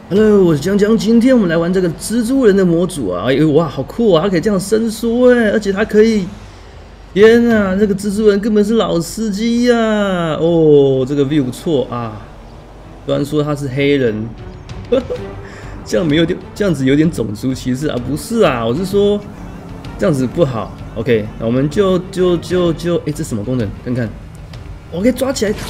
Hello，我是江江，今天我们来玩这个蜘蛛人的模组啊！哎呦哇，好酷啊！它可以这样伸缩哎，而且它可以，天啊，这个蜘蛛人根本是老司机呀！哦，这个 view 不错啊。虽然说他是黑人，这样子有点种族歧视啊？不是啊，我是说这样子不好。OK， 那我们哎，这什么功能？看看，我可以抓起来，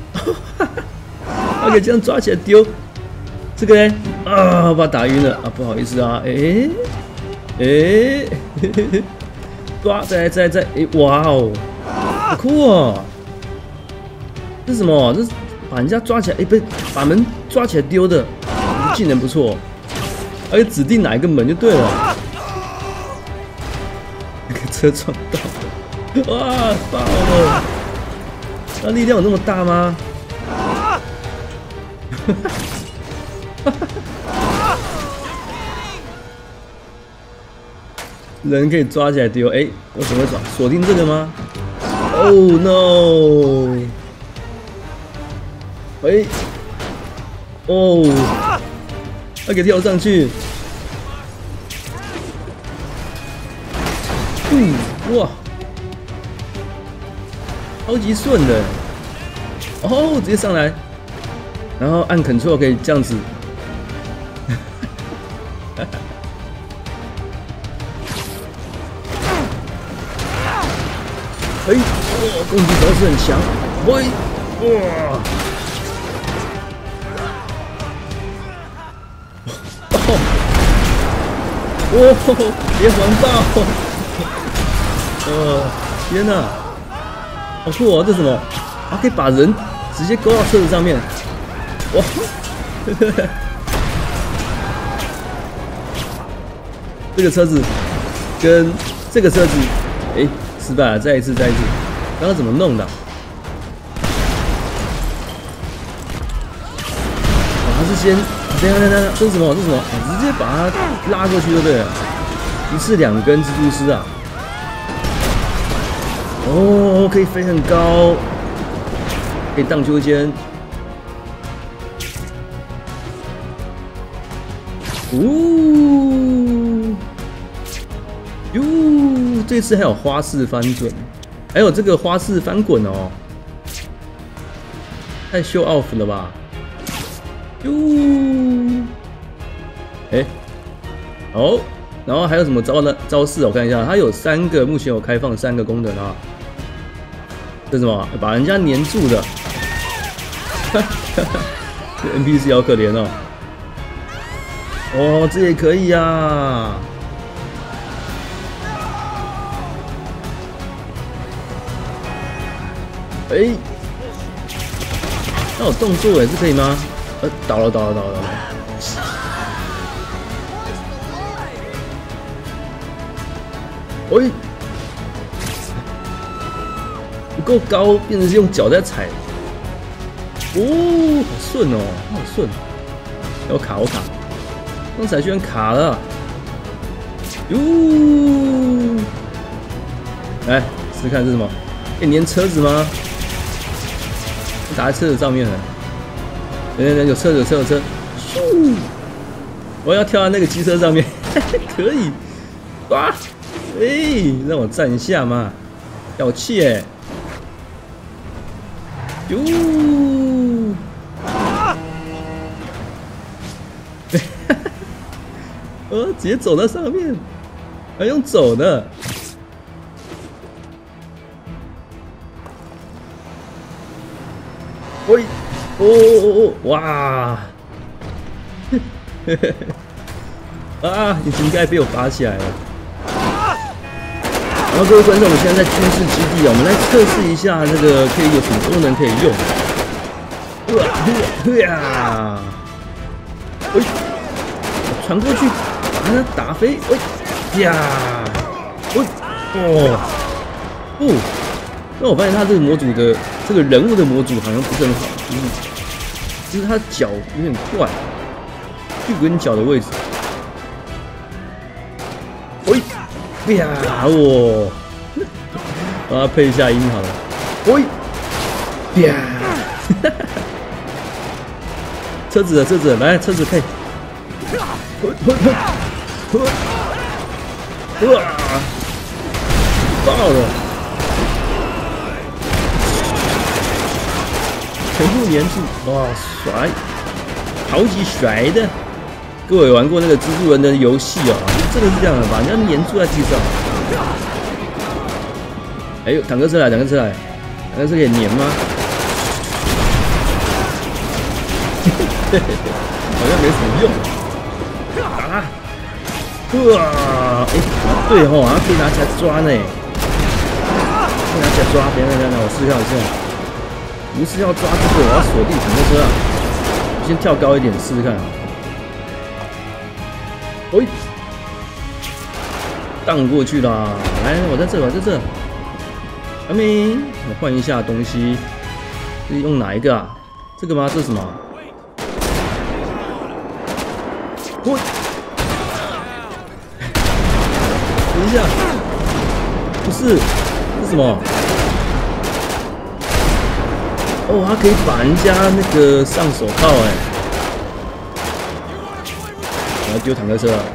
它可以这样抓起来丢。 这个呢？啊，把它打晕了啊！不好意思啊，抓，再，哇哦，好酷哦！这是什么？这是把人家抓起来，不是把门抓起来丢的，技能不错，而且指定哪一个门就对了。那个车撞到，哇，爆了！它力量有那么大吗？人可以抓起来丢，为什么会抓？锁定这个吗 ？Oh no！ 哦，他给跳上去，哇，超级顺的，哦，直接上来，然后按 Ctrl 可以这样子。哇，攻击招式很强，哇，连环爆，天哪，好酷哦！这是什么？它可以把人直接勾到车子上面，哇！这个车子跟这个车子，失败了，再一次。刚刚怎么弄的？他是先，等一下，这是什么？直接把他拉过去就对了，一次2根蜘蛛丝啊！哦，可以飞很高，可以荡秋千。这次还有花式翻滚，还有这个花式翻滚哦，太show off了吧！好，然后还有什么招式？我看一下，它有3个，目前有开放3个功能啊。这是什么？把人家黏住的。这 NPC 好可怜哦。哦，这也可以啊。那有动作是可以吗？倒了。不够高，变成是用脚在踩。好顺哦，好顺。我卡，刚才居然卡了。来试试看是什么？可以粘车子吗？打在车子上面了。有车。我要跳到那个机车上面，可以。哇，让我站一下嘛，小气直接走到上面，还用走的。哇！引擎盖被我拔起来了。然后各位观众，我们现在在军事基地啊，我们来测试一下那个可以有什么功能可以用。传过去，把它打飞。那我发现他这个模组的这个人物的模组好像不是很好，就是他脚有点怪，屁股跟脚的位置。把它配一下音好了。车子来，车子可以爆了！全部粘住，哇，甩，超级甩的！各位玩过那个蜘蛛人的游戏啊？真的是这样的，把人家粘住在地上。哎呦，坦克车来，坦克车来，坦克车可以粘吗？好像没什么用。打他！哇，哎，对吼，好像可以拿起来抓呢。可以拿起来抓，等等，我试一下，不是要抓这个，我要锁定坦克车啊！我先跳高一点试试看啊。喂，荡过去啦！来，我在这，我在这。阿明，我换一下东西，是用哪一个啊？这个吗？这是什么？喂，等一下，不是，这是什么？哦，它可以把人家那个上手铐哎！我要丢坦克车了。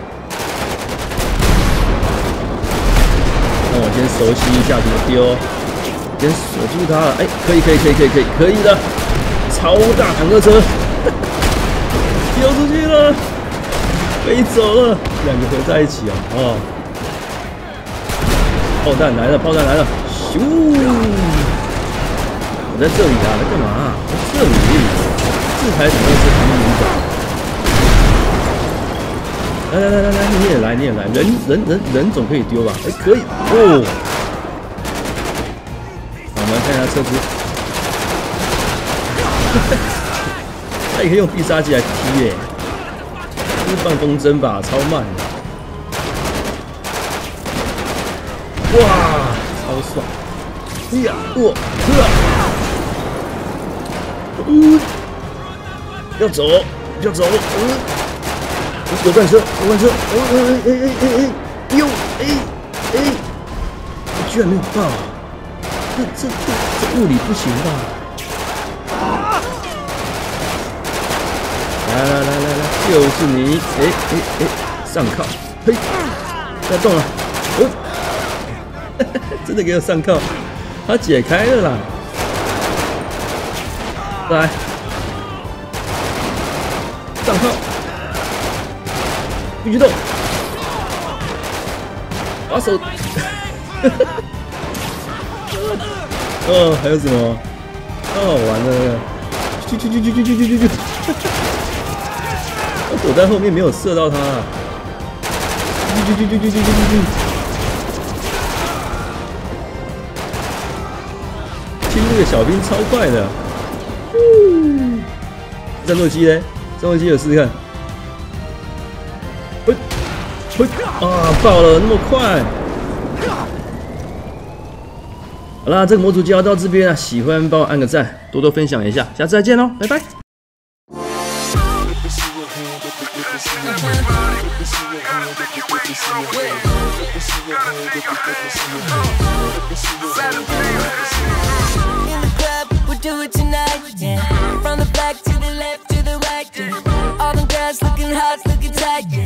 那我先熟悉一下怎么丢，先锁住它了。哎，可以的，超大坦克车，丢出去了，飞走了，两个合在一起啊！哦，炮弹来了，咻！我在这里啊，在干嘛？在这里，这台坦克车旁边走。来，你也来，人总可以丢吧？哎，可以哦。好，我们看一下车子，它也可以用必杀技来踢耶，这是放风筝吧？超慢的。哇，超爽！哎呀，要走，有战车，居然没有爆，这物理不行吧？来，就是你，上铐，嘿，不要动了，真的给我上铐，它解开了啦，来，上铐。不许动！把手。哦，还有什么？哦，完了！去！我躲在后面没有射到他。去！亲这个小兵超快的。战斗机嘞？战斗机有试试看。啊！爆了，那么快！好啦，这个模组就要到这边了。喜欢帮我按个赞，多多分享一下，下次再见喽，拜拜。 Do it tonight, yeah. From the back to the left to the right, yeah. All them girls looking hot, looking tight, yeah.